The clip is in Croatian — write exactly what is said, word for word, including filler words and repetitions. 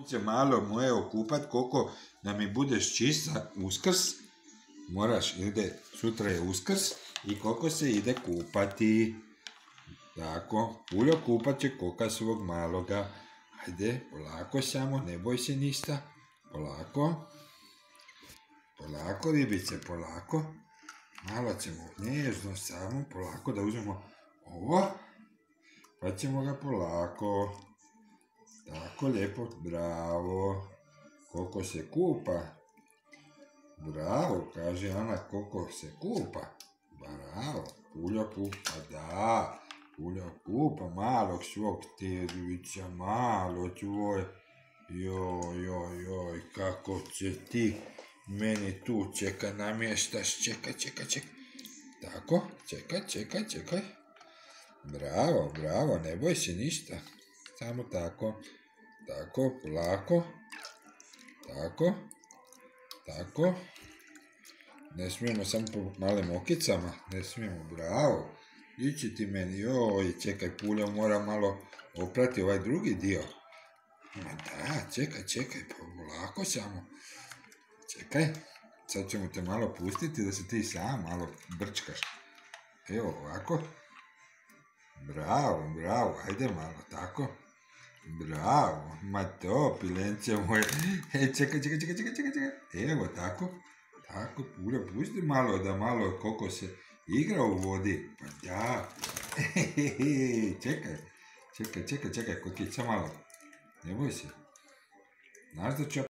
momče malo moje okupat, koliko da mi budeš čist za Uskrs. Moraš, ide, sutra je Uskrs i koliko se ide kupati. Tako, Puljo kupat će koka svog maloga. Ajde, polako samo, ne boj se ništa. Polako. Polako, ribice, polako. Malo ćemo nježno samo, polako da uzmemo ovo. Pa ćemo ga polako. Tako, lijepo, bravo. Koliko se kupa. Bravo, kaže Ana, koliko se kupa. Bravo, Puljo kupa, da. Puljo kupa malog svog Tervića, malo tvoj. Joj, joj, joj, kako će ti meni tu čeka, namještaš, čekaj, čekaj, čekaj. Tako, čekaj, čekaj, čekaj. Bravo, bravo, ne boj se ništa. Samo tako, tako, polako. Tako, tako. Ne smijemo samo po malim okicama, ne smijemo, bravo. Ići ti meni, joj, čekaj, Pulja mora malo oprati ovaj drugi dio. Ma da, čekaj, čekaj, polako samo. Čekaj, sad ćemo te malo pustiti da se ti sam malo brčkaš. Evo ovako. Bravo, bravo, ajde malo, tako. Bravo, ma to, pilence moje. E, čekaj, čekaj, čekaj, čekaj, čekaj. Evo, tako. Tako, Pulja, pusti malo da malo koliko se igra u vodi. Pa da. Čekaj, čekaj, čekaj, čekaj, kokica malo. Ne boj se. Znaš da ću